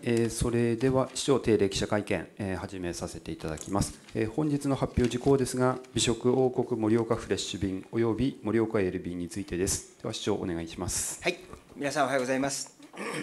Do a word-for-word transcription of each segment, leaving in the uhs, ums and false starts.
えー、それでは市長定例記者会見、えー、始めさせていただきます。えー、本日の発表事項ですが、美食王国盛岡フレッシュ便および盛岡エール便についてです。では市長お願いします。 はい、皆さんおはようございます。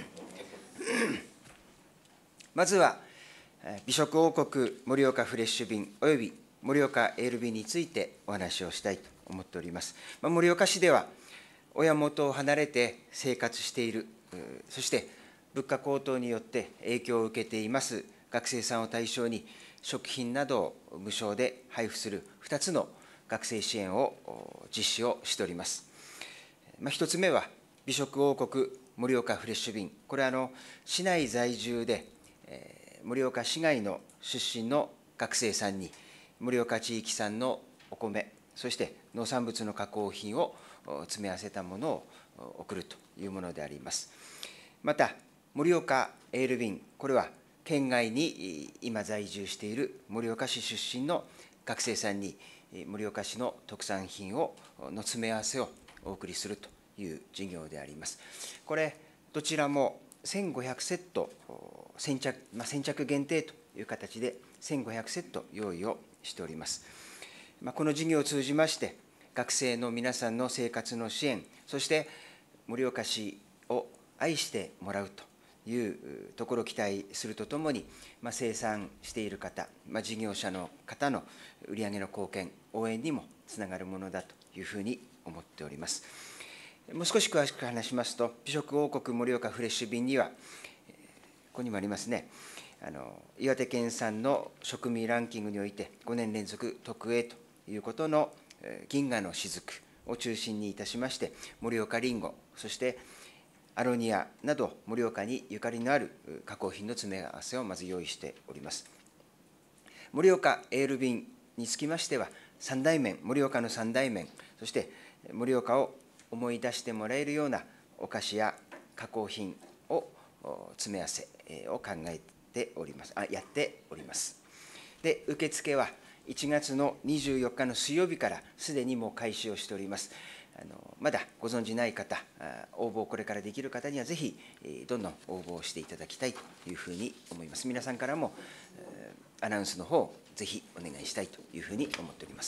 まずは美食王国盛岡フレッシュ便および盛岡エール便についてお話をしたいと思っております。まあ、盛岡市では親元を離れて生活している、そして物価高騰によって影響を受けています学生さんを対象に食品などを無償で配布するふたつの学生支援を実施をしております。まあ、ひとつめは美食王国盛岡フレッシュ便、これはあの市内在住で、えー、盛岡市外の出身の学生さんに盛岡地域産のお米、そして農産物の加工品を詰め合わせたものを送るというものであります。また盛岡エール便、これは県外に今在住している盛岡市出身の学生さんに盛岡市の特産品をの詰め合わせをお送りするという事業であります。これどちらもせんごひゃくセット先着、まあ、先着限定という形でせんごひゃくセット用意をしております。まあ、この事業を通じまして学生の皆さんの生活の支援、そして盛岡市を愛してもらうというところを期待するとともに、まあ、生産している方、まあ、事業者の方の売上の貢献、応援にもつながるものだというふうに思っております。もう少し詳しく話しますと、美食王国盛岡フレッシュ便には、ここにもありますね、あの岩手県産の食味ランキングにおいてごねん連続特Aということの銀河の雫を中心にいたしまして、盛岡りんご、そしてアロニアなど盛岡にゆかりのある加工品の詰め合わせをまず用意しております。盛岡エール便につきましては、三大麺、盛岡の三大麺、そして盛岡を思い出してもらえるようなお菓子や加工品を詰め合わせを考えております、あ、やっております。で、受付はいちがつのにじゅうよっかの水曜日からすでにもう開始をしております。あのまだご存じない方、応募をこれからできる方には、ぜひどんどん応募をしていただきたいというふうに思います。皆さんからもアナウンスの方をぜひお願いしたいというふうに思っております。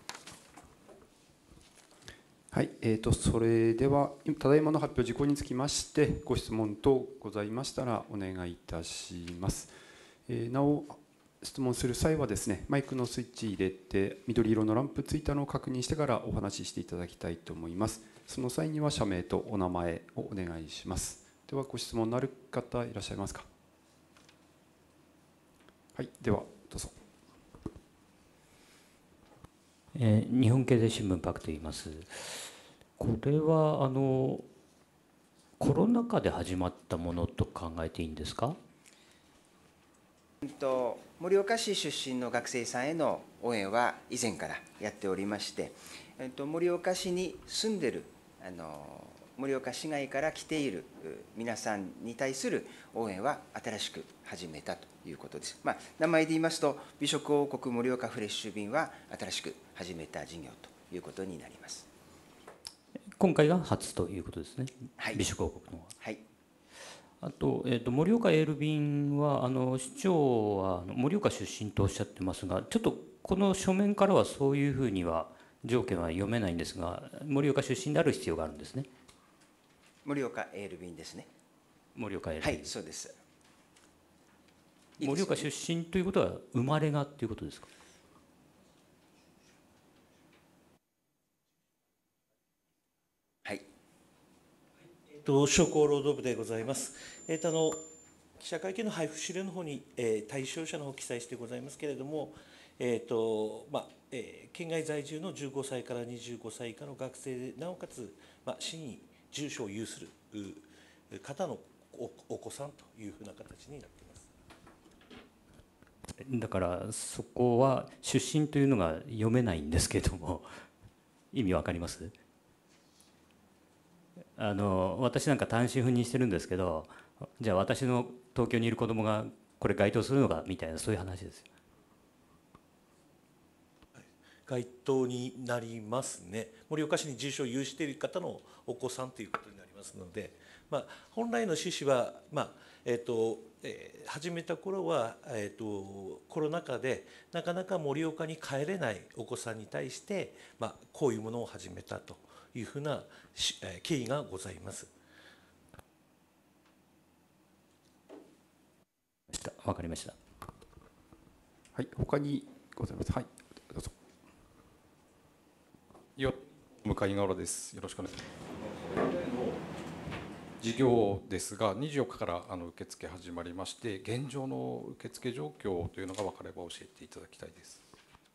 はい、えーと、それでは、ただいまの発表事項につきまして、ご質問等ございましたらお願いいたします。えー、なお、質問する際はですね、マイクのスイッチ入れて、緑色のランプついたのを確認してからお話ししていただきたいと思います。その際には社名とお名前をお願いします。では、ご質問のある方いらっしゃいますか。はい、ではどうぞ。 えー、日本経済新聞パクと言います。これはあのコロナ禍で始まったものと考えていいんですか。 盛岡市出身の学生さんへの応援は以前からやっておりまして、盛岡市に住んでいるあの盛岡市外から来ている皆さんに対する応援は新しく始めたということです。まあ、名前で言いますと、美食王国盛岡フレッシュ便は新しく始めた事業ということになります。 今回が初ということですね、 はい、 美食王国の。 はい。 あと、えー、と盛岡エール便はあの市長は盛岡出身とおっしゃってますが、ちょっとこの書面からはそういうふうには条件は読めないんですが、盛岡出身である必要があるんですね。 盛岡エール便ですね。 盛岡エール便、 はい、そうです。 盛岡出身ということは生まれがということですか。 はい。 商工労働部でございます。えー、とあの記者会見の配布資料の方に、えー、対象者の方を記載してございますけれども、えーとまあえー、県外在住のじゅうごさいからにじゅうごさい以下の学生で、なおかつ、まあ、市に住所を有する方の お, お子さんというふうな形になっています。 だからそこは出身というのが読めないんですけれども、意味わかります？あの私なんか単身赴任してるんですけど、じゃあ私の東京にいる子供がこれ該当するのかみたいな、そういう話ですよ。 該当になりますね。盛岡市に住所を有している方のお子さんということになりますので、まあ、本来の趣旨は、まあえーとえー始めた頃は、えー、とコロナ禍でなかなか盛岡に帰れないお子さんに対して、まあ、こういうものを始めたというふうなしえー経緯がございます。 わかりました。 はい、他にございます。はい、どうぞ。 よ、向井川です。よろしくお願いします。事業ですが、にじゅうよっかからあの受付始まりまして、現状の受付状況というのが分かれば教えていただきたいです。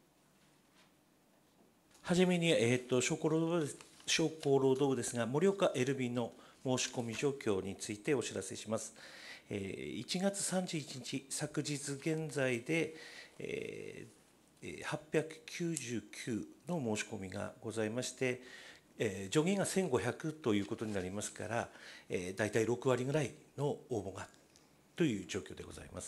はじめに、えー、と商工労働部商工労働部ですが、盛岡 エルビー の申し込み状況についてお知らせします。えーいちがつさんじゅういちにち、昨日現在で、えーはっぴゃくきゅうじゅうきゅうの申し込みがございまして、えー上限がせんごひゃくということになりますから、えー、大体ろくわりぐらいの応募がという状況でございます。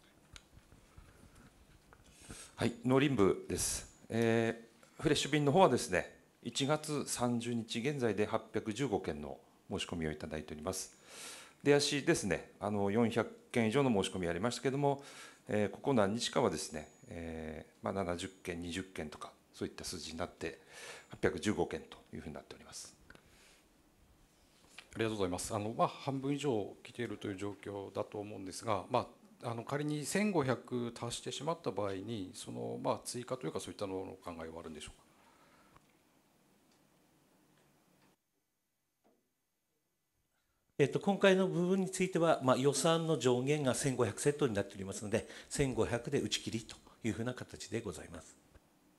はい、農林部です。えーフレッシュ便の方はですね、いちがつさんじゅうにち現在ではっぴゃくじゅうごけんの申し込みをいただいております。出足ですね、あのよんひゃっけん以上の申し込みありましたけれども、えーここ何日かはですね、えーまあ、ななじゅっけん、にじゅっけんとか、そういった数字になって、はっぴゃくじゅうごけんというふうになっております。ありがとうございます。あのまあ、半分以上来ているという状況だと思うんですが、まあ、あの仮にせんごひゃく達してしまった場合に、そのまあ追加というか、そういったのの考えはあるんでしょうか。 えっと、今回の部分については、まあ、予算の上限がせんごひゃくセットになっておりますので、せんごひゃくで打ち切りというふうな形でございます。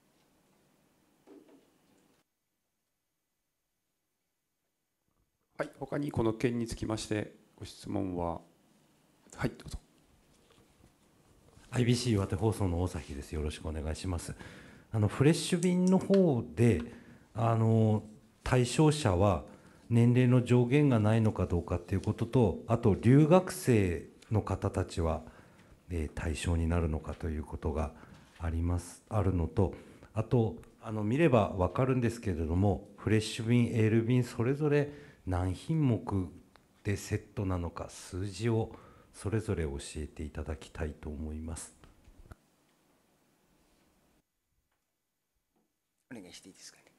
はい、他にこの件につきましてご質問は、はい、どうぞ。 アイビーシー 岩手放送の大崎です。よろしくお願いします。あのフレッシュ便の方で、あの対象者は年齢の上限がないのかどうかということと、あと留学生の方たちは、えー対象になるのかということがありますあるのと、あとあの見れば分かるんですけれども、フレッシュ便、エール便それぞれ何品目でセットなのか、数字をそれぞれ教えていただきたいと思います。 お願いしていいですかね。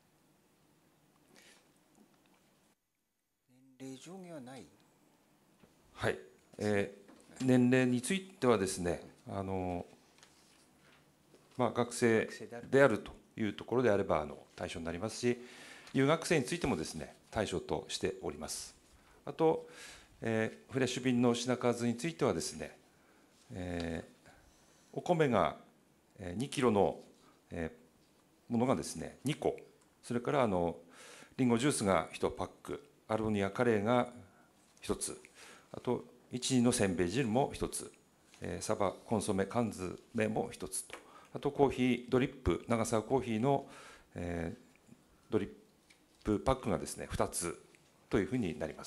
年齢上限はない。 はい、えー年齢についてはですね、あのまあ、学生であるというところであればあの対象になりますし、留学生についてもですね、対象としております。あと、えーフレッシュ便の品数についてはですね、えーお米がえーにキロのえーものがですねにこ、それからあのリンゴジュースがいちパック、アルボニアカレーがひとつ、あといちにんのせんべい汁もひとつ、えーサバコンソメ缶詰もひとつと、あとコーヒードリップ、長沢コーヒーの、えードリップパックがですねふたつというふうになります。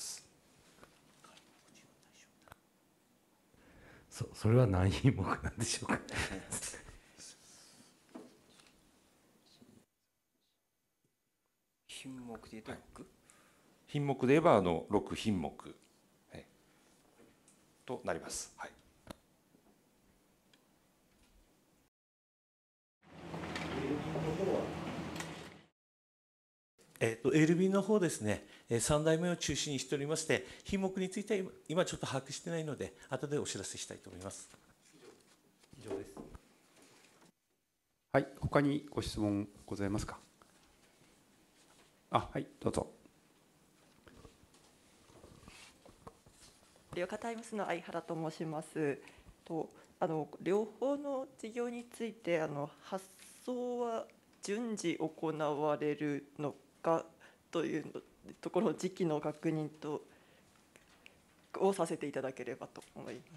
そそれは何品目なんでしょうか。 品目で言うとろく、 品目で言えばあのろくひんもく、はい、となります。はい。 えー、と エーエルビー の方ですね、えーさんだいめを中心にしておりまして、品目については今今ちょっと把握してないので、後でお知らせしたいと思います。以上です。 はい、他にご質問ございますか。あ、はい、どうぞ。 盛岡タイムスの相原と申します。とあの両方の事業についてあの発送は順次行われるのかというところの時期の確認とをさせていただければと思います。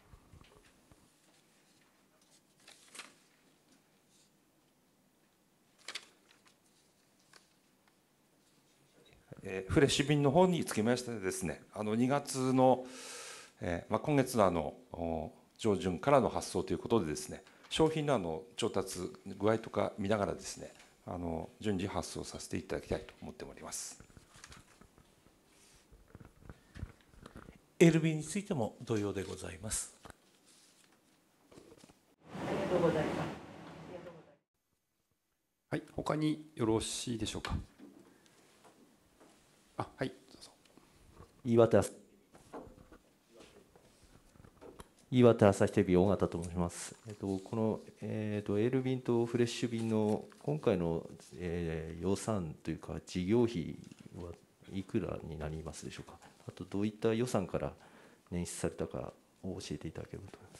えーフレッシュ便の方につきましてですね、あのにがつの、えーまあ、今月のあのお上旬からの発送ということでですね、商品のあの調達具合とか見ながらですね、あの順次発送させていただきたいと思っております。 エーエルビー についても同様でございます。 ありがとうございます。 はい、他によろしいでしょうか。あ、はい、どうぞ。 岩手朝岩手朝日テレビ尾形と申します。えっとこのえっとエール便とフレッシュ便の今回の、えー、予算というか事業費はいくらになりますでしょうか。あとどういった予算から捻出されたかを教えていただければと思います。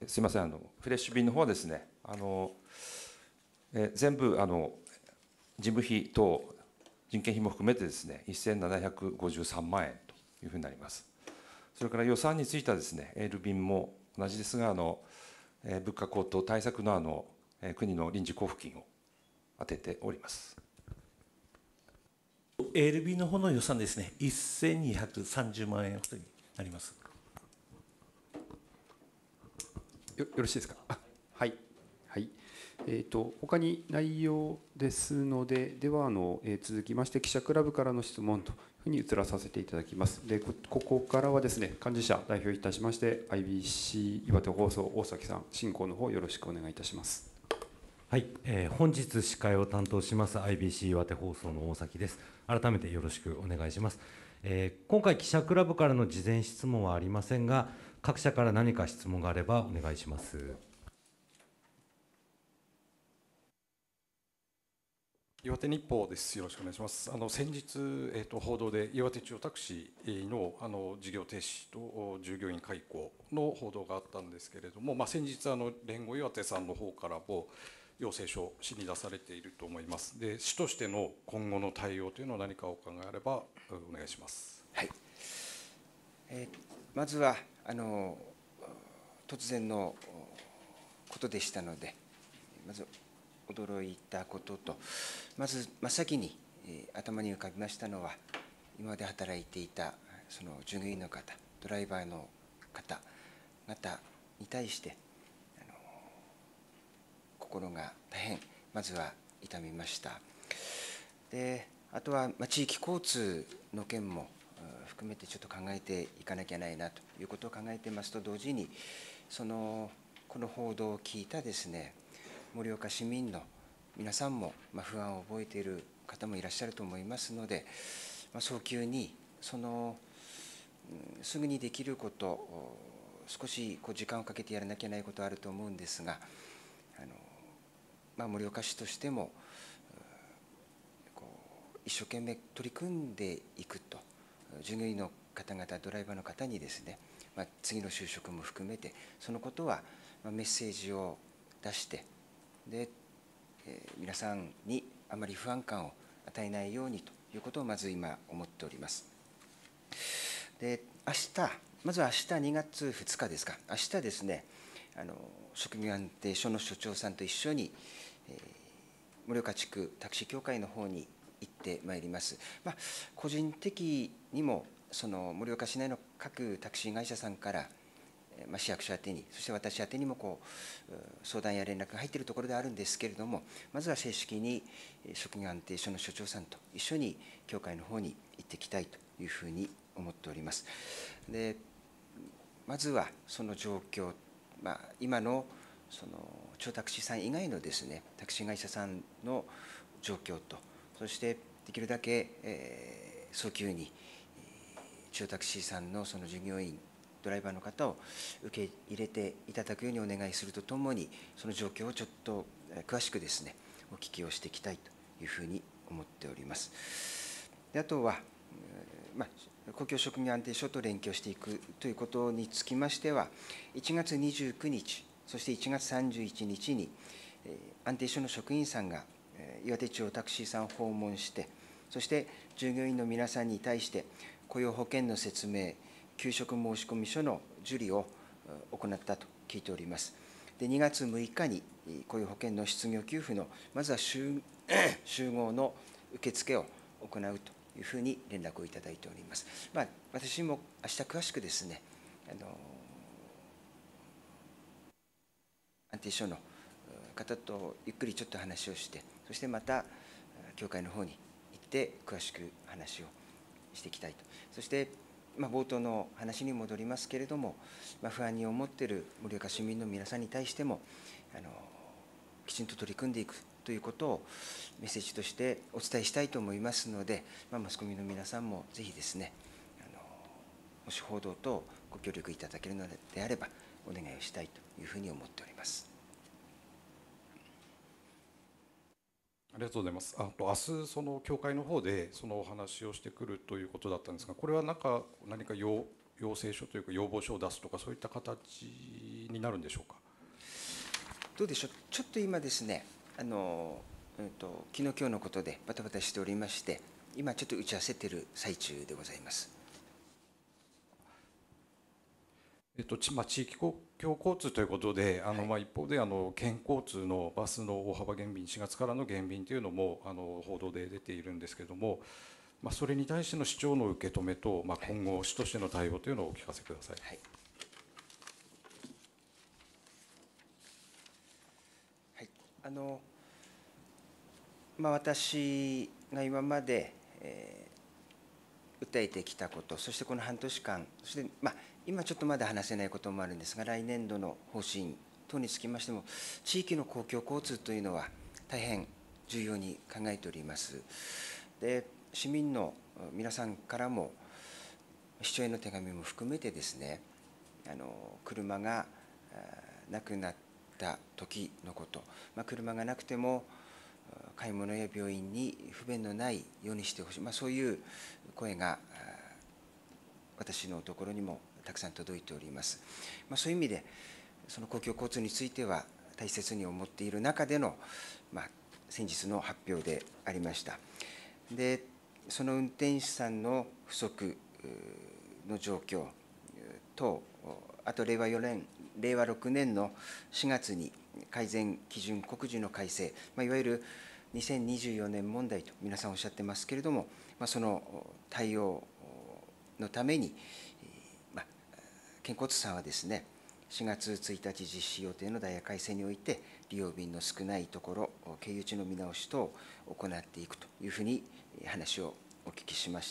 すみません、あのフレッシュ便の方はですね、あのえ全部あの事務費等人件費も含めてですね、せんななひゃくごじゅうさんまんえんというふうになります。それから予算についてはですね、エール便も同じですが、あの物価高騰対策のあの国の臨時交付金を充てております。 エーエルビー の方の予算ですね、せんにひゃくさんじゅうまんえんほどになります。 よよろしいですか。あ、はい、はい。えー、と他に内容ですので、ではあの、えー、続きまして記者クラブからの質問というふうに移らさせていただきます。でこ、ここからはですね、幹事社代表いたしまして アイビーシー 岩手放送大崎さん、進行の方よろしくお願いいたします。 はい、えー、本日司会を担当します アイビーシー 岩手放送の大崎です。改めてよろしくお願いします。えー、今回記者クラブからの事前質問はありませんが、各社から何か質問があればお願いします。 岩手日報です。よろしくお願いします。あの先日、えー、と報道で岩手中央タクシーのあの事業停止と従業員解雇の報道があったんですけれども、まあ、先日あの連合岩手さんの方からも要請書を市に出されていると思います。で、市としての今後の対応というのを何かお考えあればお願いします。 はい。えー、まずはあの突然のことでしたので、まず驚いたことと、まず真っ先に、えー、頭に浮かびましたのは、今まで働いていたその従業員の方、ドライバーの方々に対して、あの心が大変まずは痛みました。で、あとは、まあ、地域交通の件も含めてちょっと考えていかなきゃないなということを考えていますと同時に、そのこの報道を聞いたですね、盛岡市民の皆さんも不安を覚えている方もいらっしゃると思いますので、早急にそのすぐにできること、少しこう時間をかけてやらなきゃいけないことはあると思うんですが、あの、まあ、盛岡市としてもこう一生懸命取り組んでいくと、従業員の方々、ドライバーの方にですね、まあ、次の就職も含めて、そのことはメッセージを出して、で、えー、皆さんにあまり不安感を与えないようにということをまず今思っております。で、明日、まずは明日にがつふつかですか、明日ですね、あの職業安定所の所長さんと一緒に、えー、盛岡地区タクシー協会の方に行ってまいります。まあ、個人的にもその盛岡市内の各タクシー会社さんから、まあ、市役所宛てに、そして私宛てにもこう相談や連絡が入っているところであるんですけれども、まずは正式に職業安定所の所長さんと一緒に協会の方に行ってきたいというふうに思っております。で、まずはその状況、まあ、今のその地方タクシーさん以外のですね、タクシー会社さんの状況と、そしてできるだけ、えー、早急に地方タクシーさんのその従業員、ドライバーの方を受け入れていただくようにお願いするとともに、その状況をちょっと詳しくですね、お聞きをしていきたいというふうに思っております。で、あとは、まあ、公共職業安定所と連携をしていくということにつきましては、いちがつにじゅうくにち、そしていちがつさんじゅういちにちに、安定所の職員さんが岩手地方タクシーさんを訪問して、そして従業員の皆さんに対して雇用保険の説明、給食申込書の受理を行ったと聞いております。で、にがつむいかに雇用保険の失業給付のまずは集合の受付を行うというふうに連絡をいただいております。まあ、私も明日詳しくですね、あの安定所の方とゆっくりちょっと話をして、そしてまた協会の方に行っって詳しく話をしていきたいと。そして、まあ、冒頭の話に戻りますけれども、まあ、不安に思っている盛岡市民の皆さんに対してもあのきちんと取り組んでいくということをメッセージとしてお伝えしたいと思いますので、まあ、マスコミの皆さんもぜひですね、あのもし報道等ご協力いただけるのであればお願いをしたいというふうに思っております。 ありがとうございます。あと明日その協会の方でそのお話をしてくるということだったんですが、これはなんか何か要要請書というか要望書を出すとかそういった形になるんでしょうか。 どうでしょう。ちょっと今ですね、あの、うんと、昨日今日のことでバタバタしておりまして、今ちょっと打ち合わせている最中でございます。 えっとまあ、地域公共交通ということで、あの、はい、まあ一方であの県交通のバスの大幅減便、しがつからの減便というのもあの報道で出ているんですけれども、まあ、それに対しての市長の受け止めと、まあ、今後、市としての対応というのをお聞かせください。 はいはい、あのまあ、私が今まで、えー、訴えてきたこと、そしてこの半年間、そして、まあ、今ちょっとまだ話せないこともあるんですが、来年度の方針等につきましても、地域の公共交通というのは大変重要に考えております。で、市民の皆さんからも、市長への手紙も含めてですね、あの車がなくなった時のこと、まあ、車がなくても買い物や病院に不便のないようにしてほしい、まあ、そういう声が私のところにもたくさん届いております。まあ、そういう意味で、その公共交通については大切に思っている中での、まあ、先日の発表でありました。で、その運転手さんの不足の状況と、あと令和よねん、令和ろくねんのしがつに改善基準告示の改正、まあ、いわゆるにせんにじゅうよねん問題と皆さんおっしゃってますけれども、まあ、その対応のために、まあ、県交通さんはですね、しがつついたち実施予定のダイヤ改正において、利用便の少ないところ、経由地の見直し等を行っていくというふうに話をお聞きしました。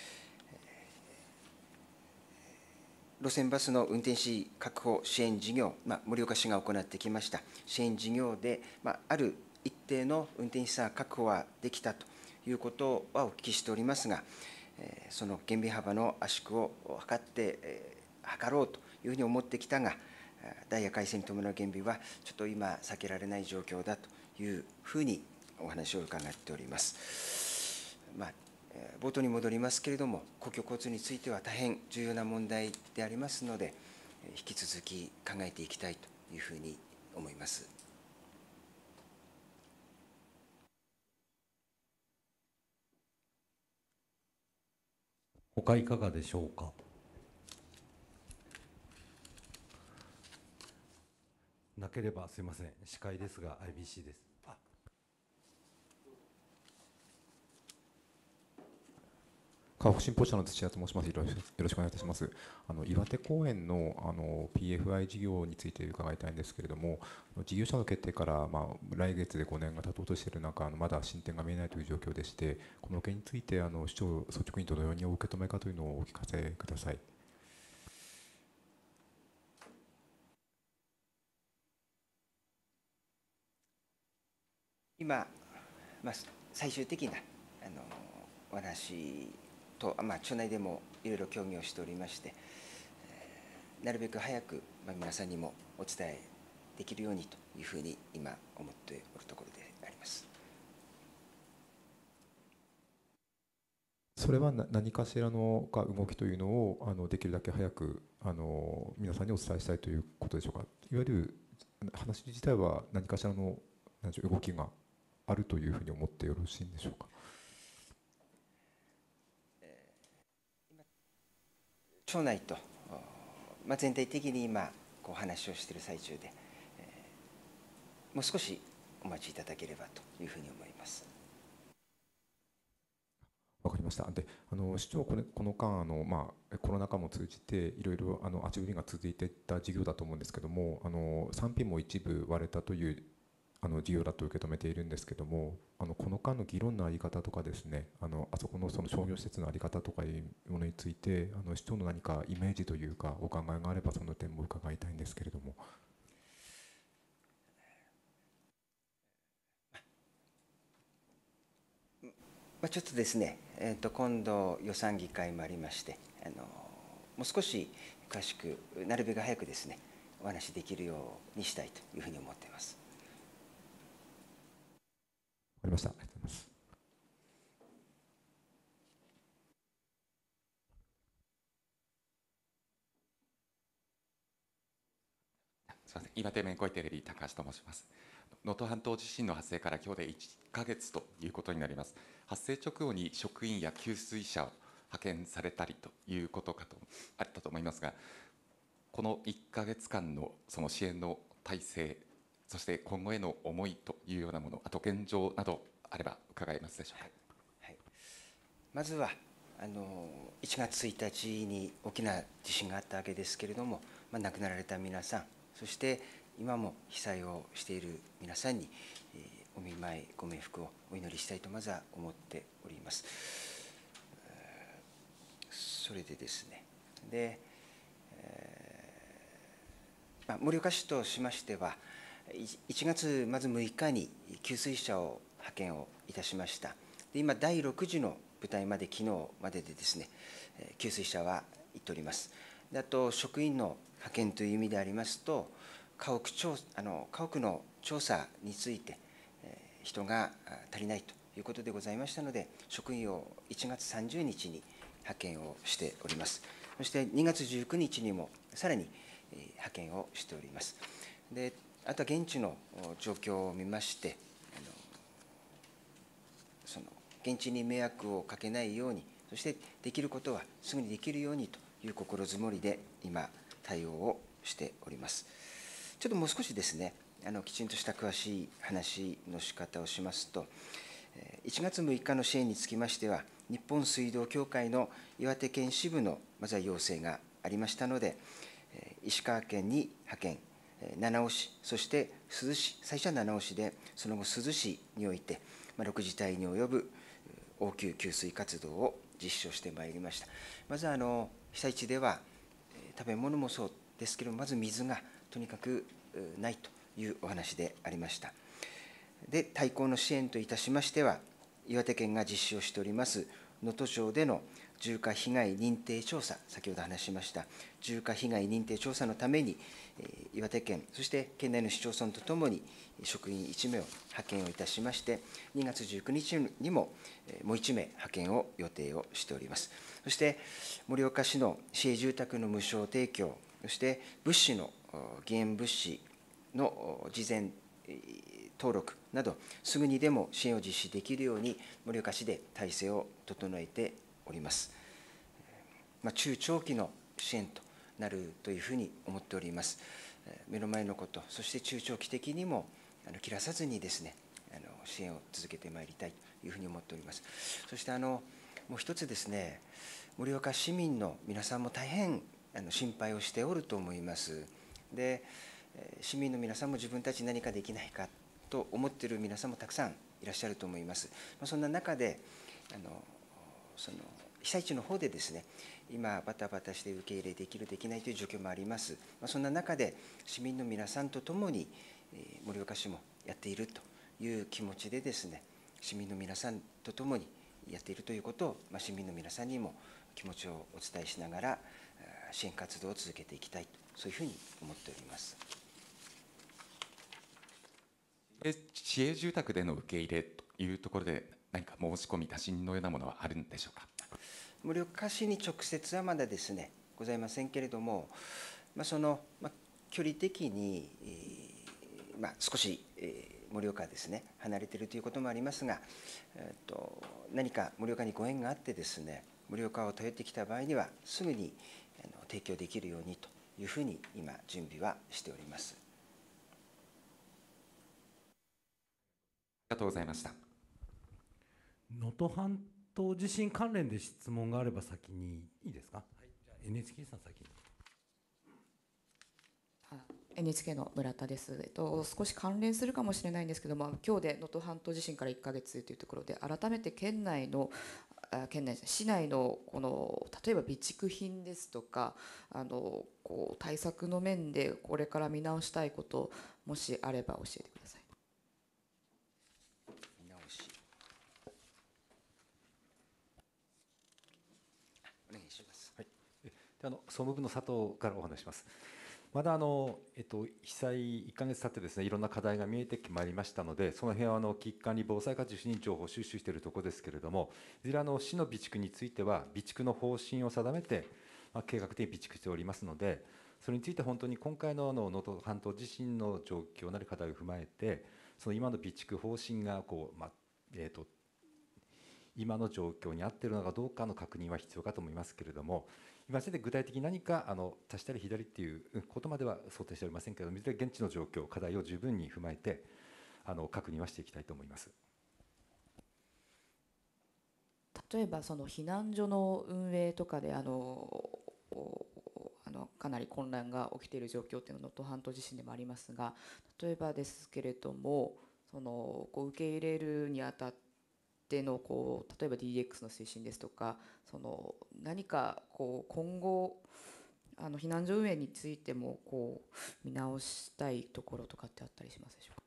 路線バスの運転士確保支援事業、まあ、盛岡市が行ってきました支援事業で、まあ、ある一定の運転手さん確保はできたということはお聞きしておりますが、その減便幅の圧縮を図って、図ろうというふうに思ってきたが、ダイヤ改正に伴う減便はちょっと今、避けられない状況だというふうにお話を伺っております。まあ、冒頭に戻りますけれども、公共交通については大変重要な問題でありますので、引き続き考えていきたいというふうに思います。 他いかがでしょうか。なければすみません、司会ですが アイビーシー です。 川北新報社の土屋と申します。よろしくお願いいたします。あの岩手公園のあの ピーエフアイ 事業について伺いたいんですけれども、事業者の決定から、まあ、来月でごねんが経とうとしている中、あのまだ進展が見えないという状況でして、この件についてあの市長率直にどのようにお受け止めかというのをお聞かせください。 今、まあ、最終的なあのお話と、まあ、町内でもいろいろ協議をしておりまして、なるべく早く、まあ、皆さんにもお伝えできるようにというふうに今思っておるところであります。 それは何かしらの動きというのをあのできるだけ早くあの皆さんにお伝えしたいということでしょうか。いわゆる話自体は何かしらの何でしょう動きがあるというふうに思ってよろしいんでしょうか。 町内と、まあ、全体的に今こう話をしている最中で、えー、もう少しお待ちいただければというふうに思います。 わかりました。で、あの市長これこの間あの、まあ、コロナ禍も通じていろいろあの足売りが続いていった事業だと思うんですけども、あの賛否も一部割れたというあの事業だと受け止めているんですけども、あのこの間の議論の在り方とかですね、あのあそこのその商業施設の在り方とかいうものについて、あの市長の何かイメージというかお考えがあればその点も伺いたいんですけれども。 まあ、ちょっとですね、えー、と今度予算議会もありまして、あのもう少し詳しくなるべく早くですねお話しできるようにしたいというふうに思っています。 わかりました。ありがとうございます。 すみません、岩手面恋テレビ高橋と申します。能登半島地震の発生から今日でいっかげつということになります。発生直後に職員や給水車を派遣されたりということかとあったと思いますが、このいっかげつかんのその支援の体制、そして今後への思いというようなもの、あと現状などあれば伺えますでしょうか。 はいはい、まずはあのいちがつついたちに大きな地震があったわけですけれども、まあ、亡くなられた皆さん、そして今も被災をしている皆さんに、えー、お見舞い、ご冥福をお祈りしたいとまずは思っております。それでですね、で、えーまあ、盛岡市としましては、いちがつまずむいかに給水車を派遣をいたしました。で今、だいろくじの部隊まで、昨日まででですね、給水車は行っております。であと、職員の派遣という意味でありますと、家屋調あの家屋の調査について、えー、人が足りないということでございましたので、職員をいちがつさんじゅうにちに派遣をしております。そしてにがつじゅうくにちにもさらに派遣をしております。であとは現地の状況を見まして、あのその現地に迷惑をかけないように、そしてできることはすぐにできるようにという心づもりで今、対応をしております。ちょっともう少しですね、あのきちんとした詳しい話の仕方をしますと、いちがつむいかの支援につきましては、日本水道協会の岩手県支部のまずは要請がありましたので、石川県に派遣、七尾市、そして珠洲市、最初は七尾市で、その後、珠洲市において、ろくじたいに及ぶ応急給水活動を実施をしてまいりました。まずあの被災地では、食べ物もそうですけれども、まず水がとにかくないというお話でありました。で、対抗の支援といたしましては、岩手県が実施をしております能登町での重火被害認定調査、先ほど話しました重火被害認定調査のために、岩手県、そして県内の市町村とともに職員いちめいを派遣をいたしまして、にがつじゅうくにちにももういちめい派遣を予定をしております。そして盛岡市の市営住宅の無償提供、そして物資の義援物資の事前登録など、すぐにでも支援を実施できるように、盛岡市で体制を整えております。まあ、中長期の支援となるというふうに思っております。目の前のこと、そして中長期的にもあの切らさずにですね、あの支援を続けてまいりたいというふうに思っております。そしてあのもう一つですね、盛岡市民の皆さんも大変あの心配をしておると思います。で、市民の皆さんも自分たち何かできないかと思っている皆さんもたくさんいらっしゃると思います。そんな中で、あのその被災地の方でですね、今、バタバタして受け入れできる、できないという状況もあります。そんな中で、市民の皆さんとともに、盛岡市もやっているという気持ちでですね、市民の皆さんとともにやっているということを、市民の皆さんにも気持ちをお伝えしながら、支援活動を続けていきたいと、そういうふうに思っております。 市営住宅での受け入れというところで、何か申し込み、打診のようなものはあるんでしょうか。 盛岡市に直接はまだですね、ございませんけれども、まあ、その、まあ、距離的に、えーまあ、少し、えー、盛岡ですね、離れているということもありますが、えー、と何か盛岡にご縁があってですね、盛岡を頼ってきた場合には、すぐにあの提供できるようにというふうに、今、準備はしております。 ありがとうございました。 能登半島地震関連で質問があれば先にいいですか。はい、じゃあ エヌエイチケー さん先に。 エヌエイチケー の村田です、えっと、少し関連するかもしれないんですけども、今日で能登半島地震からいっかげつというところで、改めて県内の県内市内のこの例えば備蓄品ですとか、あのこう対策の面でこれから見直したいこと、もしあれば教えてください。 見直し、お願いします。 はい、であの総務部の佐藤からお話します。まだあの、えっと、被災いっかげつ経ってですね、いろんな課題が見えてまいりましたので、その辺はあの危機管理防災課中心に情報収集しているところですけれども、いずれあの市の備蓄については、備蓄の方針を定めて、まあ、計画的に備蓄しておりますので、それについて本当に今回の能登半島地震の状況なり課題を踏まえて、その今の備蓄方針がこう、まあえーと、今の状況に合っているのかどうかの確認は必要かと思いますけれども、今現在具体的に何かあの足したり左っていうことまでは想定しておりませんけれども、いずれ現地の状況、課題を十分に踏まえてあの確認はしていきたいと思います。 例えばその避難所の運営とかであのあのかなり混乱が起きている状況っていうのは能登半島地震でもありますが、例えばですけれども、そのこう受け入れるにあたってでのこう例えば ディーエックス の推進ですとか、その何かこう今後あの避難所運営についてもこう見直したいところとかってあったりしますでしょう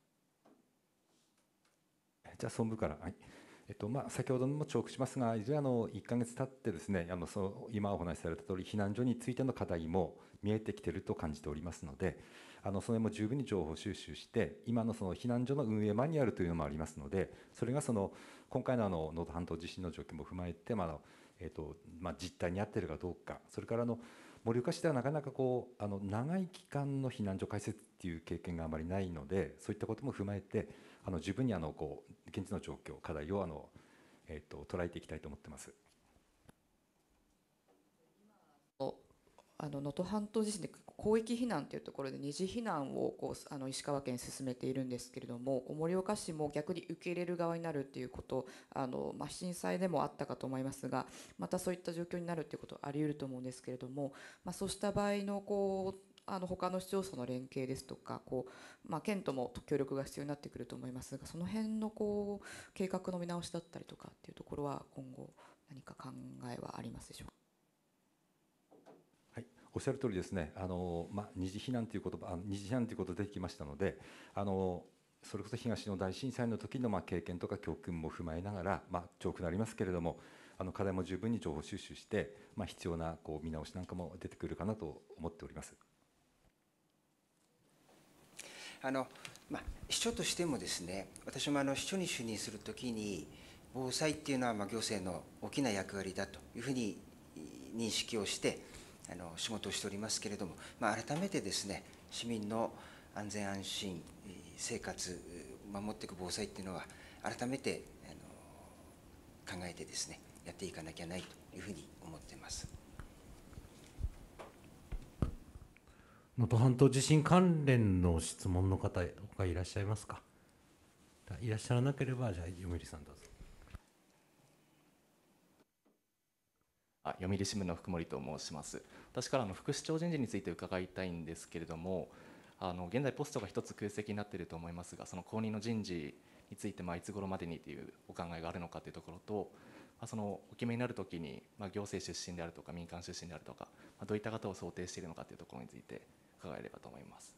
か。 じゃあ総務部から、はい、えっとまあ、先ほども重複しますが、いずれあのいっかげつ経ってですね、あのその今お話しされた通り、避難所についての課題も見えてきていると感じておりますので、あのそれも十分に情報収集して、今のその避難所の運営マニュアルというのもありますので、それがその今回のあの能登半島地震の状況も踏まえて、まあえーとまあ、実態に合っているかどうか、それからあの盛岡市ではなかなかこうあの長い期間の避難所開設っていう経験があまりないので、そういったことも踏まえて、あの十分にあのこう現地の状況、課題をあの、えーと捉えていきたいと思っています。 あの能登半島地震で広域避難というところで二次避難をこうあの石川県進めているんですけれども、盛岡市も逆に受け入れる側になるということ、あの、まあ、震災でもあったかと思いますが、またそういった状況になるということはあり得ると思うんですけれども、まあ、そうした場合のこうあの他の市町村の連携ですとか、こう、まあ、県とも協力が必要になってくると思いますが、その辺のこう計画の見直しだったりとかっていうところは今後何か考えはありますでしょうか。 おっしゃる通りですね、あのまあ、二次避難という言葉、あ二次避難ということで出てきましたので、あのそれこそ東日本大震災の時のまあ経験とか教訓も踏まえながら、まあ、重複になりますけれども、あの課題も十分に情報収集して、まあ、必要なこう見直しなんかも出てくるかなと思っております。 あのまあ、市長としてもですね、私もあの市長に就任するときに、防災っていうのはまあ行政の大きな役割だというふうに認識をして、あの仕事をしておりますけれども、まあ、改めてですね、市民の安全安心、生活を守っていく防災っていうのは、改めてあの考えてですね、やっていかなきゃないというふうに思っています。 能登半島地震関連の質問の方がいらっしゃいますか。いらっしゃらなければ、じゃあ読売さんどうぞ。 あ、読売新聞の福森と申します。私からの副市長人事について伺いたいんですけれども、あの現在ポストが一つ空席になっていると思いますが、その後任の人事について、まあ、いつ頃までにというお考えがあるのかというところと、まあ、そのお決めになるときに、まあ、行政出身であるとか民間出身であるとか、まあ、どういった方を想定しているのかというところについて伺えればと思います。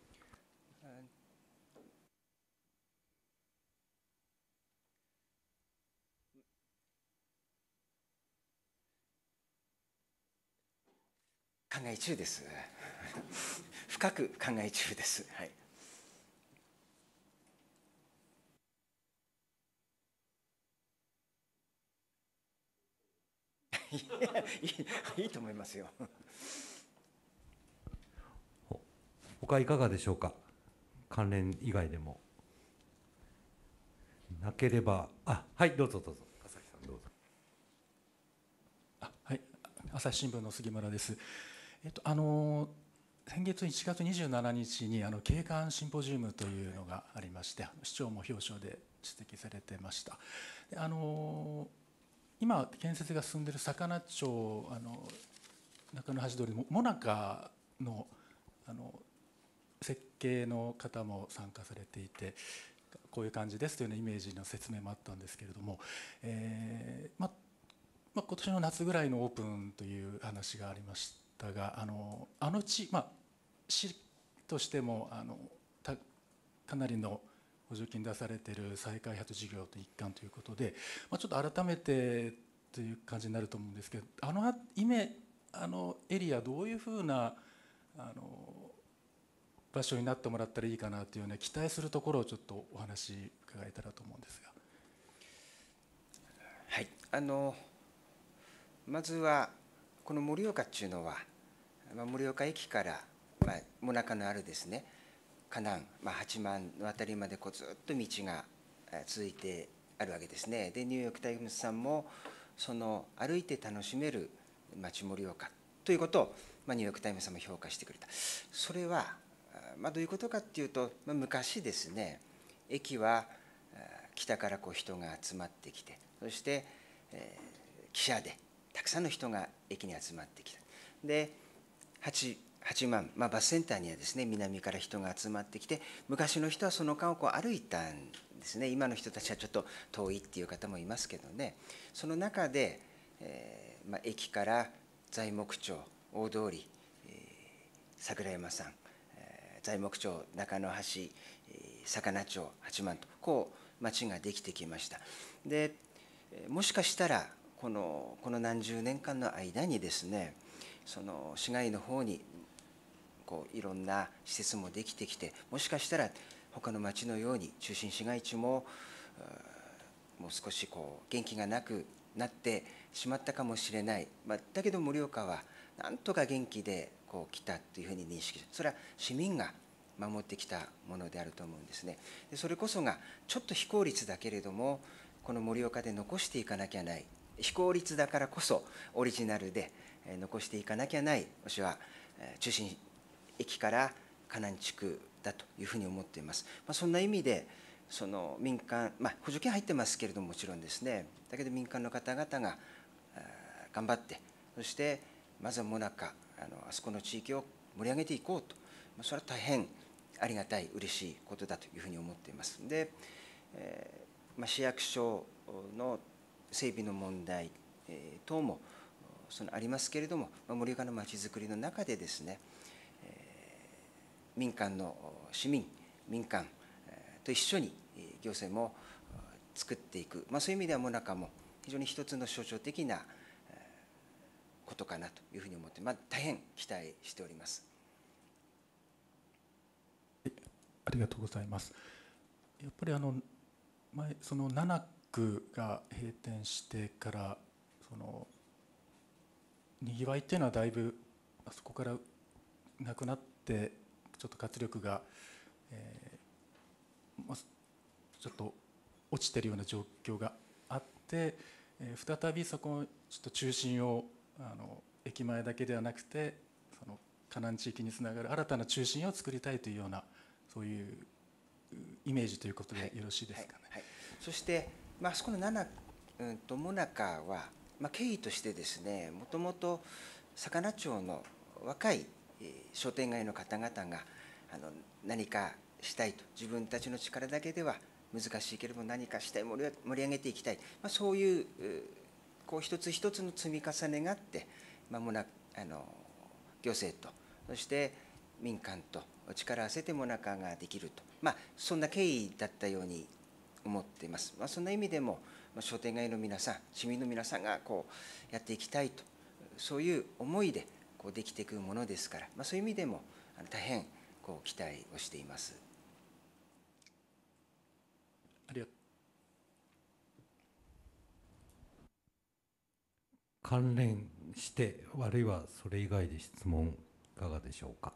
考え中です。深く考え中です。はい。いい、いいと思いますよ。 他いかがでしょうか。関連以外でも。なければ、あ、はい、どうぞどうぞ。朝日さんどうぞ。 あ、はい、朝日新聞の杉村です。えっと、あの先月いちがつにじゅうしちにちにあの景観シンポジウムというのがありまして、市長も表彰で指摘されてました。であの今建設が進んでいる坂名町あの中野橋通りのもなかのあの設計の方も参加されていて、こういう感じですというようなイメージの説明もあったんですけれども、えーままあ、今年の夏ぐらいのオープンという話がありましたが、あのあの地、まあ、市としてもあのたかなりの補助金出されている再開発事業と一環ということで、まあ、ちょっと改めてという感じになると思うんですけど、あのイメあのエリアどういうふうなあの場所になってもらったらいいかなというね、期待するところをちょっとお話伺えたらと思うんですが。 はい、あのまずはこの盛岡っていうのは、まあ、盛岡駅から、まあ、もなかのあるですね河南、まあ、八幡のあたりまでこうずっと道が続いてあるわけですね。でニューヨーク・タイムズさんもその歩いて楽しめる町盛岡ということを、まあ、ニューヨーク・タイムズさんも評価してくれた。それは、まあ、どういうことかっていうと、まあ、昔ですね、駅は北からこう人が集まってきて、そして、えー、汽車でたくさんの人が駅に集まってきた。で八八幡、まあ、バスセンターにはですね、南から人が集まってきて、昔の人はその間をこう歩いたんですね。今の人たちはちょっと遠いっていう方もいますけどね。その中で、えーまあ、駅から材木町、大通り、えー、桜山さん、えー、材木町、中野橋、えー、魚町、八幡とこう町ができてきました。でもしかしたらこのこの何十年間の間にですね、その市街の方にこういろんな施設もできてきて、もしかしたら他の町のように中心市街地ももう少しこう元気がなくなってしまったかもしれない、まあ、だけど盛岡はなんとか元気でこう来たというふうに認識する。それは市民が守ってきたものであると思うんですね。でそれこそがちょっと非効率だけれども、この盛岡で残していかなきゃない、非効率だからこそオリジナルで残していかなきゃない、私は中心駅から河南地区だというふうに思っています。まあ、そんな意味でその民間、まあ、補助金入ってますけれども、もちろんですね、だけど民間の方々が頑張って、そしてまずはもなか、あのあそこの地域を盛り上げていこうと、まあ、それは大変ありがたい、嬉しいことだというふうに思っています。で、えーまあ、市役所の整備の問題、えー、等もそのありますけれども、まあ、盛岡のまちづくりの中でですね、民間の市民、民間と一緒に行政も作っていく、まあ、そういう意味ではもなかも非常に一つの象徴的なことかなというふうに思って、まあ、大変期待しております。 ありがとうございます。やっぱりあの前そのなな区が閉店してからそのにぎわいっていうのはだいぶあそこからなくなってちょっと活力が、えーまあ、ちょっと落ちてるような状況があって、えー、再びそこちょっと中心をあの駅前だけではなくてその河南地域につながる新たな中心を作りたいというようなそういうイメージということでよろしいですかね。 はいはいはい、そして、まあそこのなな、うんともなかは、まあ、経緯としてですね、もともと魚町の若い商店街の方々があの何かしたいと、自分たちの力だけでは難しいけれども何かしたい、盛り盛り上げていきたい、まあ、そういうこう一つ一つの積み重ねがあって、まもなあの行政とそして民間と力を合わせてもなかができると、まあ、そんな経緯だったように思っています。まあ、そんな意味でも商店街の皆さん、市民の皆さんがこうやっていきたいと、そういう思いでこうできていくものですから、まあ、そういう意味でも大変こう期待をしています。 ありがとう。 関連してあるいはそれ以外で質問いかがでしょうか。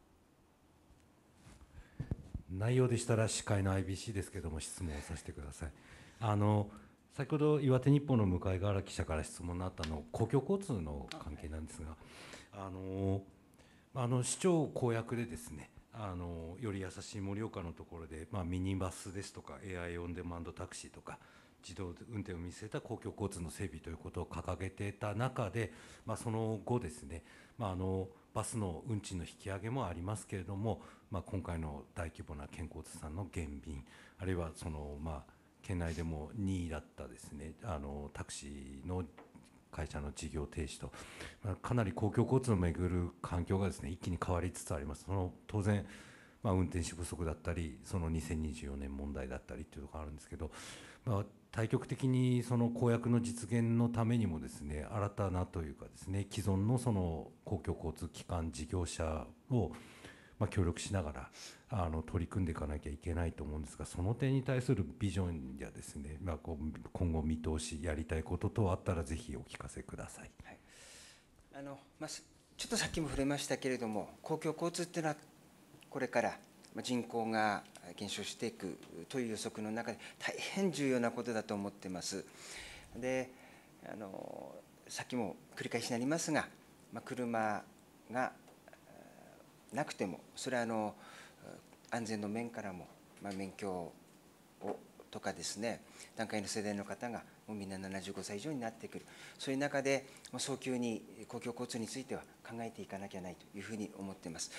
内容でしたら司会の アイビーシー ですけども質問をさせてください。あの先ほど岩手日報の向井原記者から質問のあったの公共交通の関係なんですが、あのあの市長公約でですね、あのより優しい盛岡のところで、まあ、ミニバスですとか エーアイ オンデマンドタクシーとか自動運転を見据えた公共交通の整備ということを掲げていた中で、まあ、その後ですね、まあ、あのバスの運賃の引き上げもありますけれども、まあ、今回の大規模な県交通産の減便、あるいはその、まあ、県内でもにいだったですね、あのタクシーの会社の事業停止と、まあ、かなり公共交通をめぐる環境がですね一気に変わりつつあります。その当然、まあ、運転手不足だったり、そのにせんにじゅうよねん問題だったりというところがあるんですけど、まあ、対極的にその公約の実現のためにもですね、新たなというかですね、既存のその公共交通機関事業者をまあ協力しながらあの取り組んでいかなきゃいけないと思うんですが、その点に対するビジョンやですね、まあ、こう今後見通し、やりたいこと等あったらぜひお聞かせください。 はい、あのまあ、ちょっとさっきも触れましたけれども、公共交通っていうのはこれから人口が減少していくという予測の中で大変重要なことだと思っています。で、あのさっきも繰り返しになりますが、まあ、車がなくても、それはあの安全の面からも、まあ、免許をとかですね、段階の世代の方がもうみんなななじゅうごさい以上になってくる、そういう中で早急に公共交通については考えていかなきゃないというふうに思っています。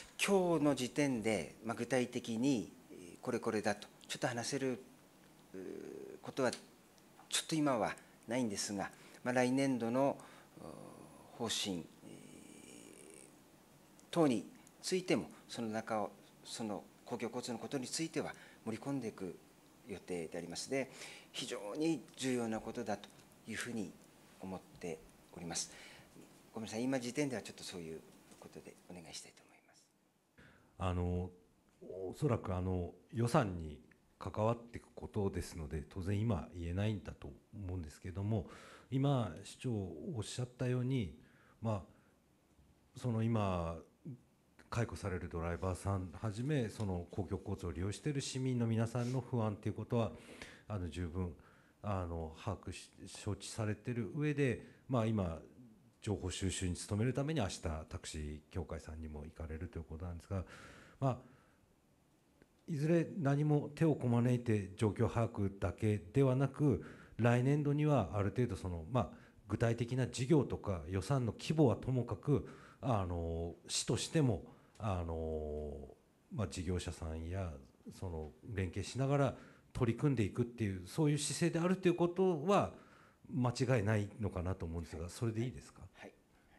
今日の時点で、まあ、具体的にこれこれだとちょっと話せることはちょっと今はないんですが、まあ、来年度の方針等についても、その中を、その公共交通のことについては盛り込んでいく予定であります。で、非常に重要なことだというふうに思っております。ごめんなさい、今時点ではちょっとそういうことでお願いしたいと思います。 あのおそらくあの予算に関わっていくことですので、当然今言えないんだと思うんですけれども、今市長おっしゃったように、まあ、その今解雇されるドライバーさんはじめ、その公共交通を利用している市民の皆さんの不安ということはあの十分あの把握し承知されている上で、まあ、今情報収集に努めるために明日タクシー協会さんにも行かれるということなんですが、まあ、いずれ何も手をこまねいて状況把握だけではなく、来年度にはある程度その、まあ、具体的な事業とか予算の規模はともかく、あの市としてもあの、まあ、事業者さんやその連携しながら取り組んでいくっていう、そういう姿勢であるということは間違いないのかなと思うんですが、それでいいですか。 はい、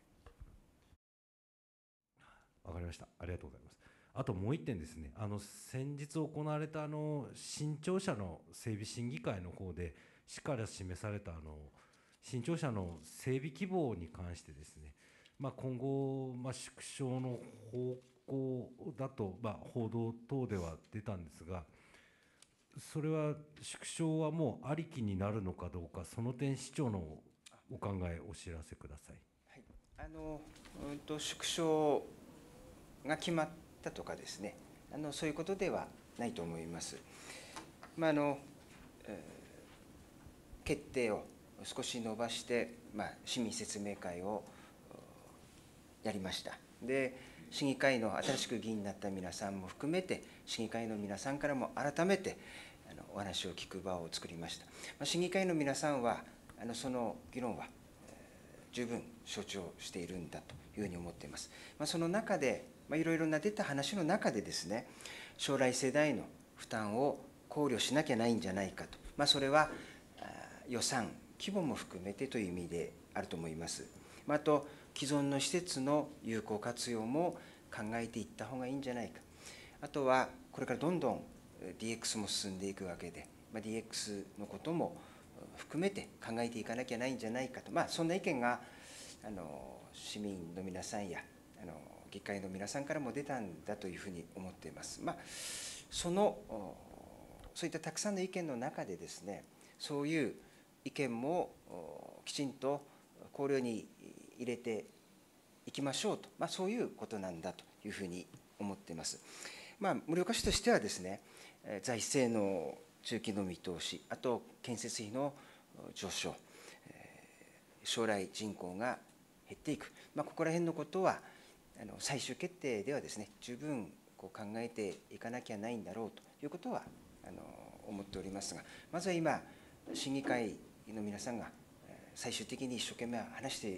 わかりました。ありがとうございます。あともう一点ですね、あの先日行われたあの新庁舎の整備審議会の方で市から示されたあの新庁舎の整備規模に関してですね、まあ、今後、まあ、縮小の方向だと、まあ、報道等では出たんですが、それは縮小はもうありきになるのかどうか、その点市長のお考えお知らせください。 はい、あの、うんと、縮小が決まったとかですね、あのそういうことではないと思います。まああのえー、決定を少し伸ばして、まあ、市民説明会をやりました。で、市議会の新しく議員になった皆さんも含めて、市議会の皆さんからも改めてあのお話を聞く場を作りました。まあ、市議会の皆さんは、あのその議論は、えー、十分承知をしているんだというふうに思っています。まあ、その中で、まあ、いろいろな出た話の中でですね、将来世代の負担を考慮しなきゃないんじゃないかと、まあ、それは予算、規模も含めてという意味であると思います。まあ、あと、既存の施設の有効活用も考えていった方がいいんじゃないか。あとは、これからどんどん ディーエックス も進んでいくわけで、まあ、ディーエックス のことも含めて考えていかなきゃないんじゃないかと、まあ、そんな意見があの市民の皆さんやあの議会の皆さんからも出たんだというふうに思っています。まあ、そのそういったたくさんの意見の中でですね、そういう意見もきちんと考慮に入れていきましょうと、まあ、そういうことなんだというふうに思っています。まあ、盛岡市としてはですね、財政の中期の見通し、あと建設費の上昇、将来人口が減っていく、まあ、ここら辺のことはあの最終決定ではですね、十分こう考えていかなきゃないんだろうということはあの思っておりますが、まずは今、審議会の皆さんが最終的に一生懸命話して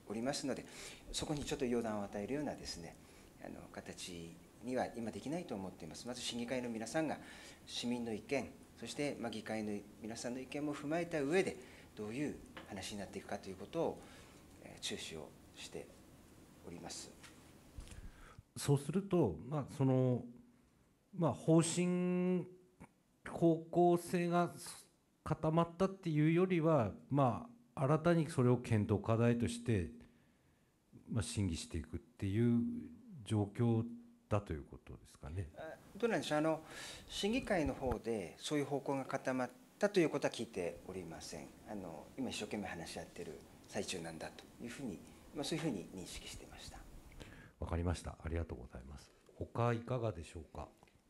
おりますので、そこにちょっと予断を与えるようなですね、あの形には今できないと思っています。まず審議会の皆さんが市民の意見、そしてまあ議会の皆さんの意見も踏まえた上で、どういう話になっていくかということを注視をしております。 そうすると、まあそのまあ、方針、方向性が固まったっていうよりは、まあ、新たにそれを検討課題として、まあ、審議していくっていう状況だということですかね。 どうなんでしょう、あの審議会の方でそういう方向が固まったということは聞いておりません。あの今、一生懸命話し合っている最中なんだというふうに、まあ、そういうふうに認識していました。 わかりました。ありがとうございます。他いかがでしょうか。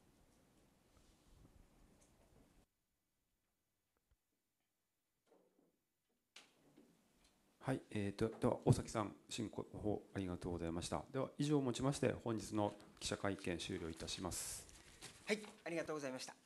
はい、えー、とでは大崎さん、進行の方ありがとうございました。では以上をもちまして本日の記者会見終了いたします。 はい、ありがとうございました。